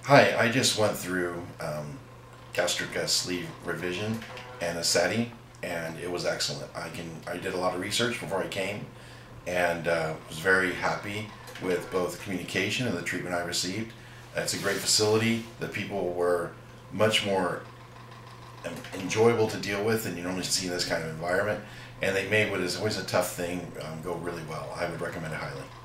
Hi, I just went through gastric sleeve revision and a SETI, and it was excellent. I did a lot of research before I came, and was very happy with both the communication and the treatment I received. It's a great facility. The people were much more enjoyable to deal with than you normally see in this kind of environment, and they made what is always a tough thing go really well. I would recommend it highly.